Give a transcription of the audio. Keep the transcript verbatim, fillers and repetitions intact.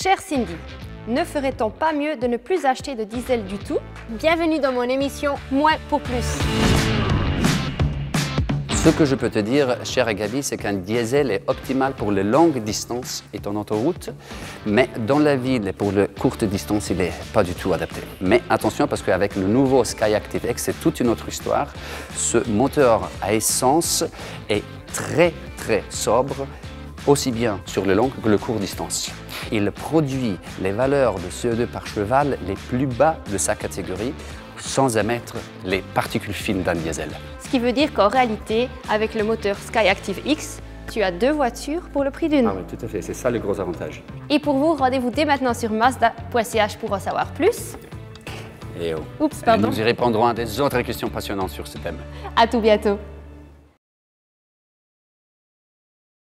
Chère Cindy, ne ferait-on pas mieux de ne plus acheter de diesel du tout? Bienvenue dans mon émission Moins pour plus. Ce que je peux te dire, chère Gabi, c'est qu'un diesel est optimal pour les longues distances et en autoroute, mais dans la ville et pour les courtes distances, il n'est pas du tout adapté. Mais attention, parce qu'avec le nouveau Skyactiv X, c'est toute une autre histoire. Ce moteur à essence est très, très sobre, aussi bien sur les longues que les courtes distances. Il produit les valeurs de C O deux par cheval les plus bas de sa catégorie, sans émettre les particules fines d'un diesel. Ce qui veut dire qu'en réalité, avec le moteur Skyactiv X, tu as deux voitures pour le prix d'une. Ah oui, tout à fait, c'est ça le gros avantage. Et pour vous, rendez-vous dès maintenant sur mazda point c h pour en savoir plus. Et oh. Oups, pardon. Et nous y répondrons à des autres questions passionnantes sur ce thème. À tout bientôt.